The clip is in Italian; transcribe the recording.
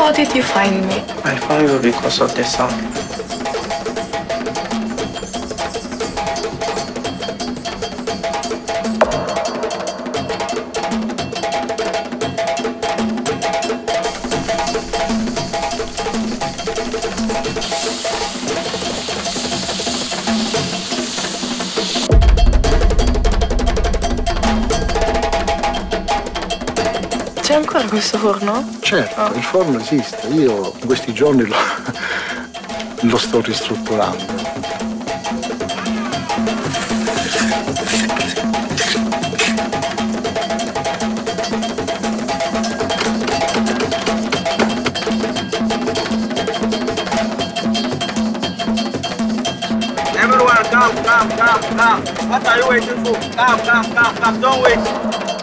How did you find me? I found you because of the song. C'è ancora questo forno? Certo, il forno esiste. Io in questi giorni lo sto ristrutturando. Everyone, come. What are you waiting for? Come, don't wait.